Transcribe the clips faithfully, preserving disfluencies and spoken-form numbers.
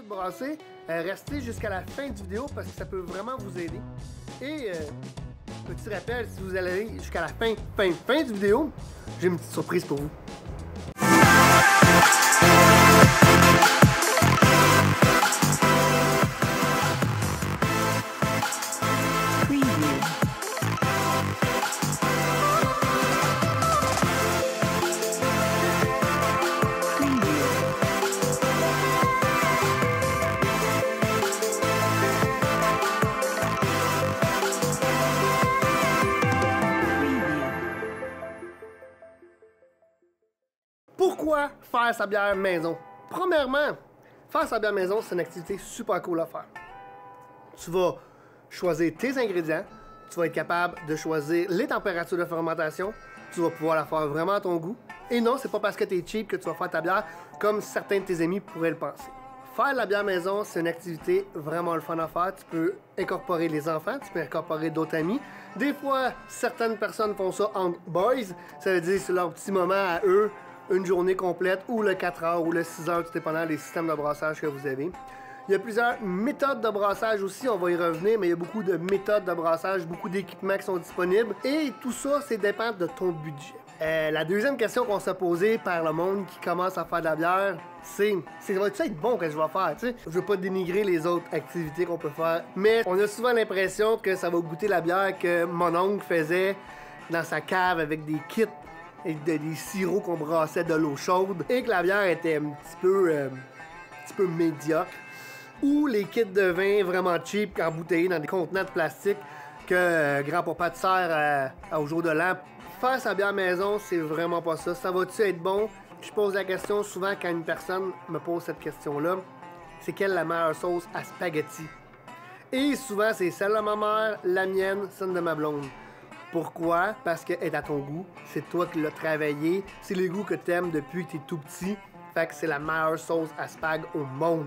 de brasser, euh, restez jusqu'à la fin du vidéo parce que ça peut vraiment vous aider. Et, euh, petit rappel, si vous allez jusqu'à la fin, fin, fin du vidéo, j'ai une petite surprise pour vous. Pourquoi faire sa bière maison? Premièrement, faire sa bière maison, c'est une activité super cool à faire. Tu vas choisir tes ingrédients, tu vas être capable de choisir les températures de fermentation, tu vas pouvoir la faire vraiment à ton goût. Et non, c'est pas parce que tu es cheap que tu vas faire ta bière comme certains de tes amis pourraient le penser. Faire la bière maison, c'est une activité vraiment le fun à faire. Tu peux incorporer les enfants, tu peux incorporer d'autres amis. Des fois, certaines personnes font ça en boys, ça veut dire que c'est leur petit moment à eux, une journée complète, ou le quatre heures, ou le six heures, tout dépendant des systèmes de brassage que vous avez. Il y a plusieurs méthodes de brassage aussi, on va y revenir, mais il y a beaucoup de méthodes de brassage, beaucoup d'équipements qui sont disponibles, et tout ça, c'est dépend de ton budget. Euh, la deuxième question qu'on s'est posée par le monde qui commence à faire de la bière, c'est « ça va-tu être bon que je vais faire? » Tu sais, je veux pas dénigrer les autres activités qu'on peut faire, mais on a souvent l'impression que ça va goûter la bière que mon oncle faisait dans sa cave avec des kits et de, des sirops qu'on brassait de l'eau chaude, et que la bière était un petit peu, euh, un petit peu médiocre, ou les kits de vin vraiment cheap embouteillés dans des contenants de plastique que euh, grand-papa te sert euh, au jour de l'an. Faire sa bière maison, c'est vraiment pas ça. Ça va-tu être bon? Je pose la question souvent quand une personne me pose cette question-là. C'est quelle la meilleure sauce à spaghetti? Et souvent, c'est celle de ma mère, la mienne, celle de ma blonde. Pourquoi? Parce qu'elle est à ton goût. C'est toi qui l'as travaillé. C'est les goûts que tu aimes depuis que tu es tout petit. Fait que c'est la meilleure sauce à spag au monde.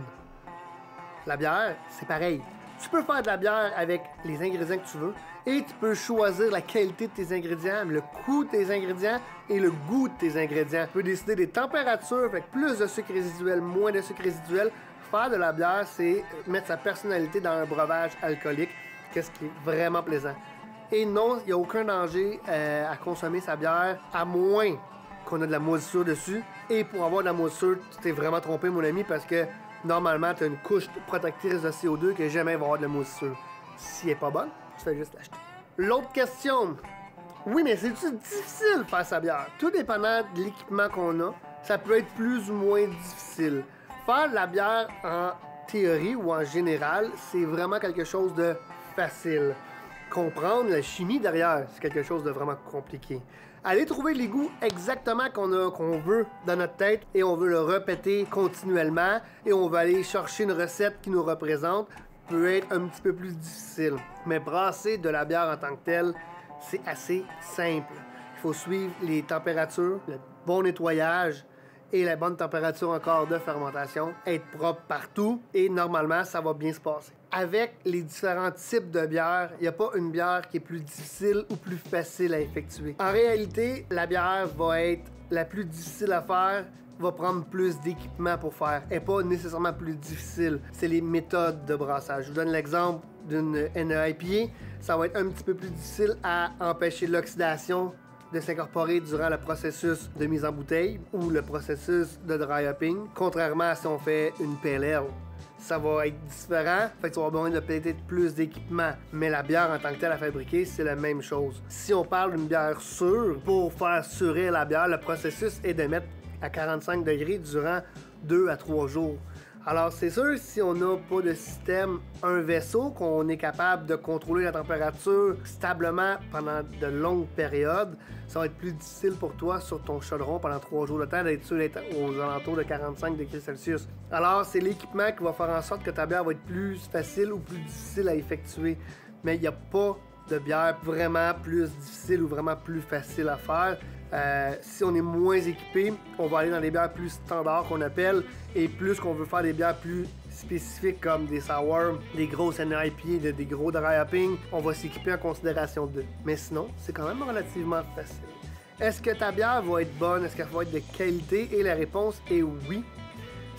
La bière, c'est pareil. Tu peux faire de la bière avec les ingrédients que tu veux et tu peux choisir la qualité de tes ingrédients, le coût de tes ingrédients et le goût de tes ingrédients. Tu peux décider des températures, avec plus de sucre résiduel, moins de sucre résiduel. Faire de la bière, c'est mettre sa personnalité dans un breuvage alcoolique, qu'est-ce qui est vraiment plaisant. Et non, il n'y a aucun danger euh, à consommer sa bière, à moins qu'on ait de la moisissure dessus. Et pour avoir de la moisissure, tu t'es vraiment trompé, mon ami, parce que normalement, tu as une couche protectrice de C O deux que jamais va avoir de la moisissure. Si elle n'est pas bonne, tu fais juste l'acheter. L'autre question. Oui, mais c'est-tu difficile de faire sa bière? Tout dépendant de l'équipement qu'on a, ça peut être plus ou moins difficile. Faire de la bière en théorie ou en général, c'est vraiment quelque chose de facile. Comprendre la chimie derrière, c'est quelque chose de vraiment compliqué. Aller trouver les goûts exactement qu'on a, qu'on veut dans notre tête et on veut le répéter continuellement et on va aller chercher une recette qui nous représente peut être un petit peu plus difficile. Mais brasser de la bière en tant que telle, c'est assez simple. Il faut suivre les températures, le bon nettoyage et la bonne température encore de fermentation, être propre partout et normalement, ça va bien se passer. Avec les différents types de bières, il n'y a pas une bière qui est plus difficile ou plus facile à effectuer. En réalité, la bière va être la plus difficile à faire, va prendre plus d'équipement pour faire, et pas nécessairement plus difficile. C'est les méthodes de brassage. Je vous donne l'exemple d'une N E I P A. Ça va être un petit peu plus difficile à empêcher l'oxydation de s'incorporer durant le processus de mise en bouteille ou le processus de dry hopping, contrairement à si on fait une P L L. Ça va être différent, fait que tu vas avoir besoin de peut-être plus d'équipement. Mais la bière en tant que telle à fabriquer, c'est la même chose. Si on parle d'une bière sûre, pour faire surer la bière, le processus est de mettre à quarante-cinq degrés durant deux à trois jours. Alors c'est sûr, si on n'a pas de système, un vaisseau, qu'on est capable de contrôler la température stablement pendant de longues périodes, ça va être plus difficile pour toi sur ton chaudron pendant trois jours de temps d'être sûr d'être aux alentours de quarante-cinq degrés Celsius. Alors c'est l'équipement qui va faire en sorte que ta bière va être plus facile ou plus difficile à effectuer. Mais il n'y a pas de bière vraiment plus difficile ou vraiment plus facile à faire. Euh, si on est moins équipé, on va aller dans des bières plus standards qu'on appelle, et plus qu'on veut faire des bières plus spécifiques comme des sour, des grosses N E I P A, des gros dry hopping, on va s'équiper en considération d'eux. Mais sinon, c'est quand même relativement facile. Est-ce que ta bière va être bonne? Est-ce qu'elle va être de qualité? Et la réponse est oui.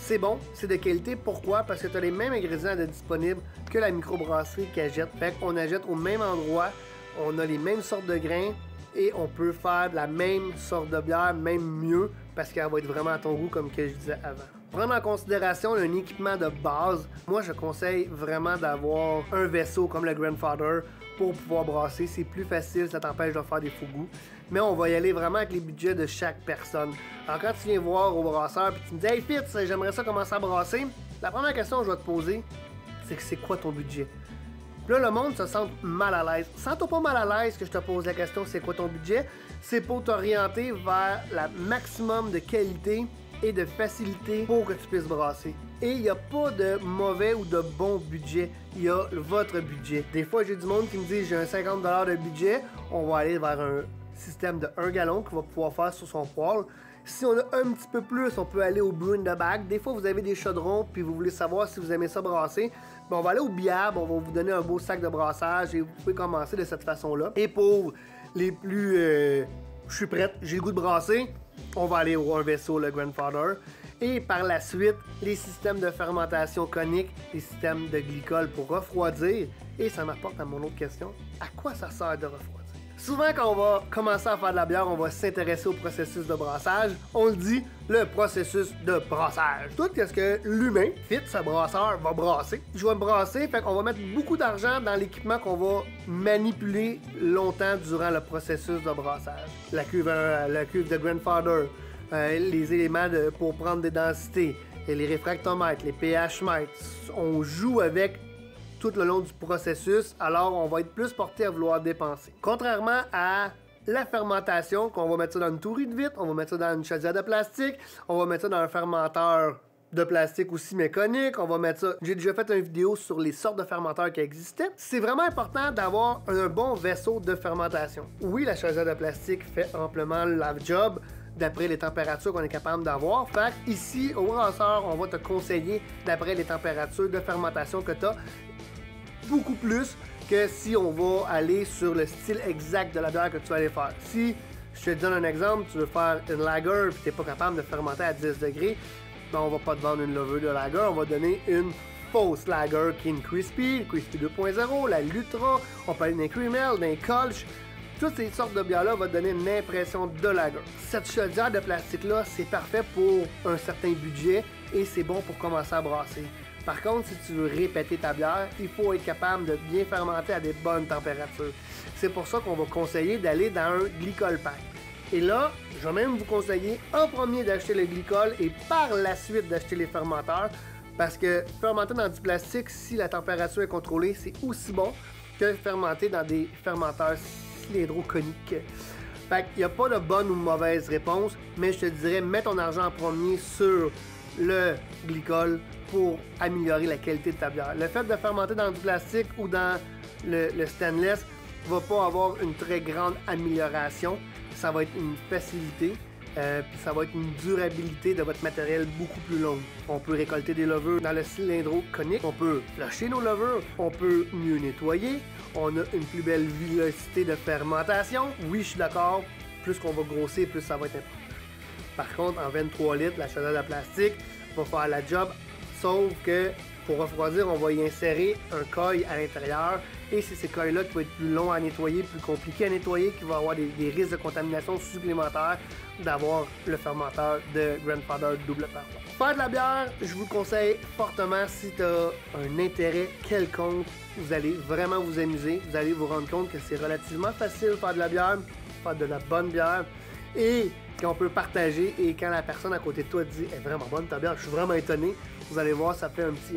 c'est bon, c'est de qualité. Pourquoi? Parce que tu as les mêmes ingrédients de disponibles que la microbrasserie qu'elle jette. Fait qu'on achète au même endroit, on a les mêmes sortes de grains et on peut faire de la même sorte de bière, même mieux, parce qu'elle va être vraiment à ton goût, comme que je disais avant. Prendre en considération un équipement de base, moi je conseille vraiment d'avoir un vaisseau comme le Grandfather pour pouvoir brasser. C'est plus facile, ça t'empêche de faire des faux goûts. Mais on va y aller vraiment avec les budgets de chaque personne. Alors quand tu viens voir au brasseur et tu me dis « Hey Fitz, j'aimerais ça commencer à brasser », la première question que je vais te poser, c'est que c'est quoi ton budget? Puis là, le monde se sent mal à l'aise. Sens-toi pas mal à l'aise que je te pose la question c'est quoi ton budget? C'est pour t'orienter vers le maximum de qualité et de facilité pour que tu puisses brasser. Et il n'y a pas de mauvais ou de bon budget, il y a votre budget. Des fois, j'ai du monde qui me dit j'ai un cinquante dollars de budget, on va aller vers un système de un gallon qu'il va pouvoir faire sur son poêle. Si on a un petit peu plus, on peut aller au brew in the bag. Des fois, vous avez des chaudrons puis vous voulez savoir si vous aimez ça brasser. Ben, on va aller au biab, on va vous donner un beau sac de brassage et vous pouvez commencer de cette façon-là. Et pour les plus... Euh, je suis prête, j'ai le goût de brasser, on va aller au un vaisseau, le Grandfather. Et par la suite, les systèmes de fermentation conique, les systèmes de glycol pour refroidir. Et ça m'apporte à mon autre question, à quoi ça sert de refroidir? Souvent, quand on va commencer à faire de la bière, on va s'intéresser au processus de brassage. On le dit, le processus de brassage. Tout ce que l'humain, Fitz, ce brasseur, va brasser. Je vais me brasser, fait qu'on va mettre beaucoup d'argent dans l'équipement qu'on va manipuler longtemps durant le processus de brassage. La cuve, euh, la cuve de Grandfather, euh, les éléments de, pour prendre des densités, et les réfractomètres, les pH mètres. On joue avec tout le long du processus, alors on va être plus porté à vouloir dépenser. Contrairement à la fermentation, qu'on va mettre ça dans une tourie de vitre, on va mettre ça dans une chaudière de plastique, on va mettre ça dans un fermenteur de plastique aussi mécanique, on va mettre ça... J'ai déjà fait une vidéo sur les sortes de fermenteurs qui existaient. C'est vraiment important d'avoir un bon vaisseau de fermentation. Oui, la chaudière de plastique fait amplement la job d'après les températures qu'on est capable d'avoir. Fait ici, au brasseur, on va te conseiller d'après les températures de fermentation que tu as, beaucoup plus que si on va aller sur le style exact de la bière que tu vas aller faire. Si, je te donne un exemple, tu veux faire une lager et tu n'es pas capable de fermenter à dix degrés, ben on va pas te vendre une levure de lager, on va donner une fausse lager qui est une crispy, une crispy deux point zéro, la Lutra, on peut aller d'un Cremel, d'un Kolsch. Toutes ces sortes de bières-là vont te donner une impression de lager. Cette chaudière de plastique-là, c'est parfait pour un certain budget et c'est bon pour commencer à brasser. Par contre, si tu veux répéter ta bière, il faut être capable de bien fermenter à des bonnes températures. C'est pour ça qu'on va conseiller d'aller dans un glycol pack. Et là, je vais même vous conseiller en premier d'acheter le glycol et par la suite d'acheter les fermenteurs. Parce que fermenter dans du plastique, si la température est contrôlée, c'est aussi bon que fermenter dans des fermenteurs cylindro-coniques. Fait qu'il n'y a pas de bonne ou mauvaise réponse, mais je te dirais, mets ton argent en premier sur le glycol pour améliorer la qualité de ta bière. Le fait de fermenter dans du plastique ou dans le, le stainless va pas avoir une très grande amélioration. Ça va être une facilité, euh, puis ça va être une durabilité de votre matériel beaucoup plus longue. On peut récolter des levures dans le cylindro conique, on peut flusher nos levures, on peut mieux nettoyer, on a une plus belle vélocité de fermentation. Oui, je suis d'accord, plus qu'on va grossir, plus ça va être important. Par contre, en vingt-trois litres, la chaudière de plastique va faire la job, sauf que pour refroidir, on va y insérer un coil à l'intérieur et c'est ces coils-là qui vont être plus longs à nettoyer, plus compliqués à nettoyer, qui vont avoir des, des risques de contamination supplémentaires d'avoir le fermenteur de Grandfather double paroi. Faire de la bière, je vous le conseille fortement si tu as un intérêt quelconque. Vous allez vraiment vous amuser, vous allez vous rendre compte que c'est relativement facile de faire de la bière, faire de la bonne bière et qu'on peut partager et quand la personne à côté de toi dit « Elle est vraiment bonne ta bière, je suis vraiment étonné », vous allez voir, ça fait un petit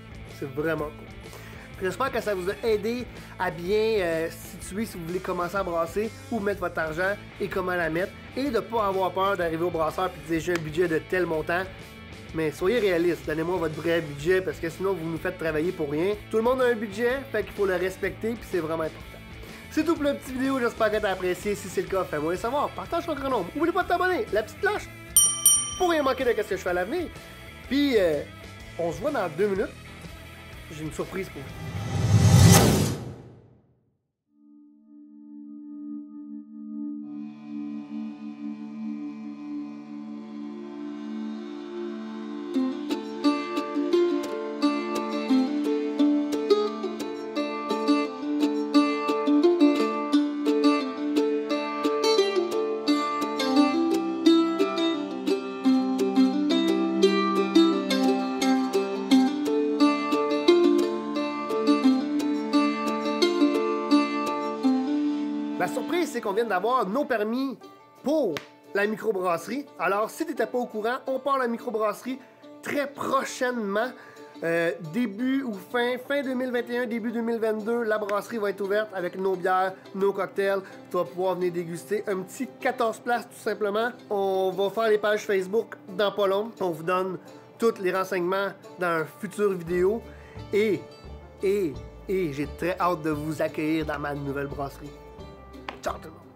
« C'est vraiment cool ». J'espère que ça vous a aidé à bien euh, situer si vous voulez commencer à brasser, où mettre votre argent et comment la mettre, et de ne pas avoir peur d'arriver au brasseur et de dire j'ai un budget de tel montant. Mais soyez réaliste, donnez-moi votre vrai budget parce que sinon vous nous faites travailler pour rien. Tout le monde a un budget, fait qu'il faut le respecter puis c'est vraiment important. C'est tout pour la petite vidéo, j'espère que tu as apprécié. Si c'est le cas, fais-moi le savoir, partage ton grand nombre. N'oublie pas de t'abonner, la petite cloche, pour rien manquer de ce que je fais à l'avenir. Puis, euh, on se voit dans deux minutes. J'ai une surprise pour vous. c'est qu'on vient d'avoir nos permis pour la microbrasserie. Alors, si tu n'étais pas au courant, on part la microbrasserie très prochainement. Euh, début ou fin, fin deux mille vingt et un, début deux mille vingt-deux, la brasserie va être ouverte avec nos bières, nos cocktails. Tu vas pouvoir venir déguster un petit quatorze places tout simplement. On va faire les pages Facebook dans pas long. On vous donne tous les renseignements dans une future vidéo. Et, et, et j'ai très hâte de vous accueillir dans ma nouvelle brasserie. Ciao tout le monde!